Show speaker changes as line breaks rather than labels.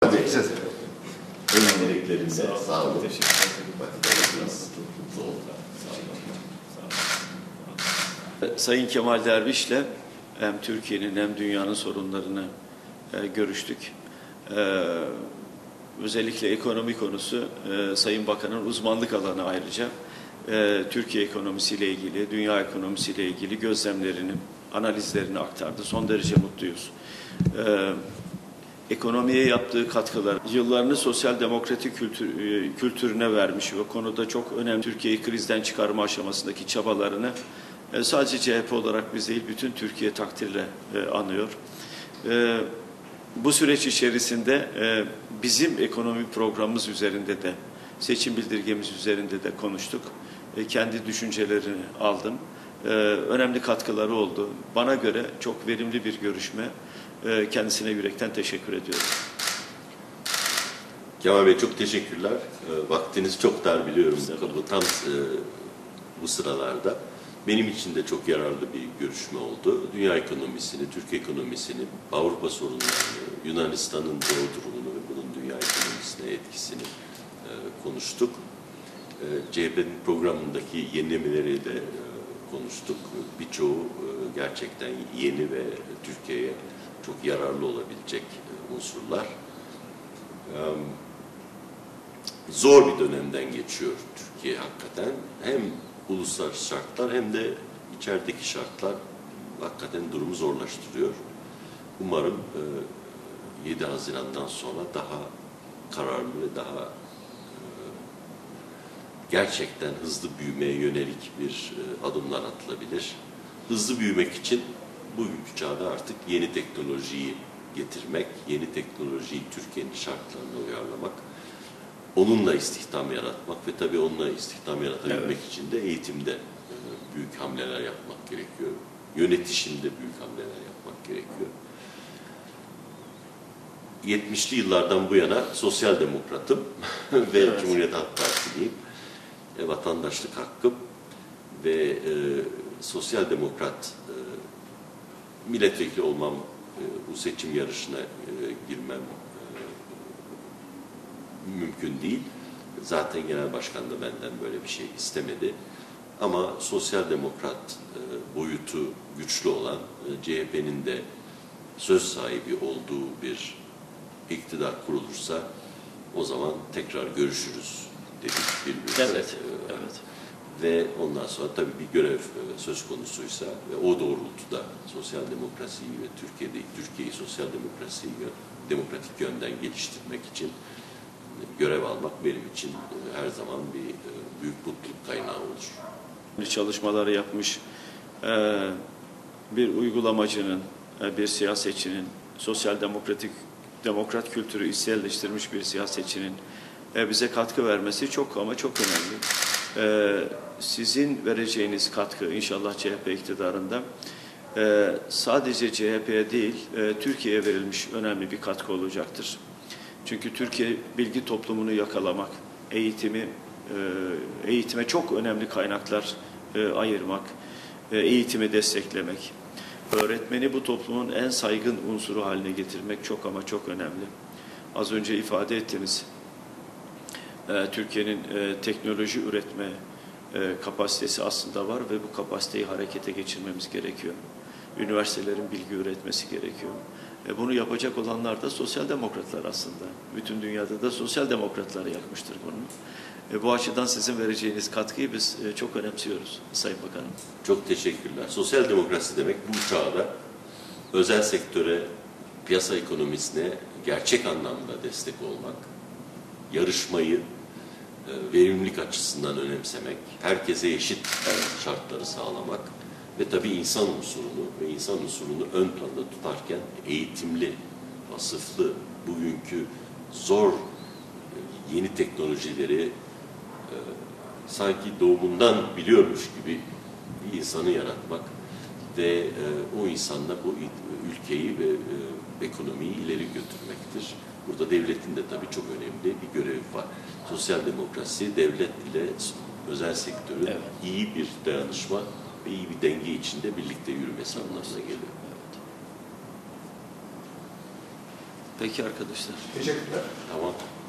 Tabii.
Önceliklerinde sağ olun. Teşekkür ederim. Sayın Kemal Derviş'le hem Türkiye'nin hem dünyanın sorunlarını görüştük. Özellikle ekonomi konusu Sayın Bakan'ın uzmanlık alanı ayrıca. Türkiye ekonomisiyle ilgili, dünya ekonomisiyle ilgili gözlemlerini, analizlerini aktardı. Son derece mutluyuz. Ekonomiye yaptığı katkılar, yıllarını sosyal demokratik kültürüne vermiş ve konuda çok önemli Türkiye'yi krizden çıkarma aşamasındaki çabalarını sadece CHP olarak biz değil, bütün Türkiye takdirle anıyor. Bu süreç içerisinde bizim ekonomi programımız üzerinde de, seçim bildirgemiz üzerinde de konuştuk. Kendi düşüncelerini aldım. Önemli katkıları oldu. Bana göre çok verimli bir görüşme. Kendisine yürekten teşekkür ediyorum.
Kemal Bey çok teşekkürler. Vaktiniz çok dar biliyorum. Tam bu sıralarda. Benim için de çok yararlı bir görüşme oldu. Dünya ekonomisini, Türkiye ekonomisini, Avrupa sorunlarını, Yunanistan'ın doğu durumunu ve bunun dünya ekonomisine etkisini konuştuk. CHP'nin programındaki yenilemeleri de konuştuk. Birçoğu gerçekten yeni ve Türkiye'ye çok yararlı olabilecek unsurlar. Zor bir dönemden geçiyor Türkiye hakikaten. Hem uluslararası şartlar hem de içerideki şartlar hakikaten durumu zorlaştırıyor. Umarım 7 Haziran'dan sonra daha kararlı ve daha gerçekten hızlı büyümeye yönelik bir adımlar atılabilir. Hızlı büyümek için bugünkü çağda artık yeni teknolojiyi getirmek, yeni teknolojiyi Türkiye'nin şartlarına uyarlamak, onunla istihdam yaratmak ve tabii onunla istihdam yaratabilmek için de eğitimde büyük hamleler yapmak gerekiyor. Yönetişimde büyük hamleler yapmak gerekiyor. 70'li yıllardan bu yana sosyal demokratım ve Cumhuriyet Halk Partiliyim. Vatandaşlık hakkım ve sosyal demokrat milletvekili olmam, bu seçim yarışına girmem mümkün değil. Zaten genel başkan da benden böyle bir şey istemedi. Ama sosyal demokrat boyutu güçlü olan CHP'nin de söz sahibi olduğu bir iktidar kurulursa o zaman tekrar görüşürüz dedik birbirimize.
Evet.
Ve ondan sonra tabii bir görev söz konusuysa ve o doğrultuda sosyal demokrasiyi ve Türkiye'yi sosyal demokratik yönden geliştirmek için görev almak benim için her zaman bir büyük mutluluk kaynağı olur.
Çalışmaları yapmış bir uygulamacının, bir siyasetçinin, demokrat kültürü içselleştirmiş bir siyasetçinin bize katkı vermesi çok ama çok önemli. Sizin vereceğiniz katkı inşallah CHP iktidarında sadece CHP'ye değil Türkiye'ye verilmiş önemli bir katkı olacaktır. Çünkü Türkiye bilgi toplumunu yakalamak, eğitime çok önemli kaynaklar ayırmak, eğitimi desteklemek, öğretmeni bu toplumun en saygın unsuru haline getirmek çok ama çok önemli. Az önce ifade ettiniz. Türkiye'nin teknoloji üretme kapasitesi aslında var ve bu kapasiteyi harekete geçirmemiz gerekiyor. Üniversitelerin bilgi üretmesi gerekiyor. Bunu yapacak olanlar da sosyal demokratlar aslında. Bütün dünyada da sosyal demokratlar yapmıştır bunu. Bu açıdan sizin vereceğiniz katkıyı biz çok önemsiyoruz Sayın Bakanım.
Çok teşekkürler. Sosyal demokrasi demek bu çağda özel sektöre, piyasa ekonomisine gerçek anlamda destek olmak, yarışmayı verimlilik açısından önemsemek, herkese eşit şartları sağlamak ve tabii insan unsurunu ön planda tutarken eğitimli, vasıflı, bugünkü zor yeni teknolojileri sanki doğumundan biliyormuş gibi bir insanı yaratmak ve o insanla bu ülkeyi ve ekonomiyi ileri götürmektir. Burada devletin de tabii çok önemli bir görevi var. Sosyal demokrasi, devlet ile özel sektörün iyi bir dayanışma ve iyi bir denge içinde birlikte yürümesi anlamına geliyor.
Peki arkadaşlar.
Teşekkürler.
Tamam.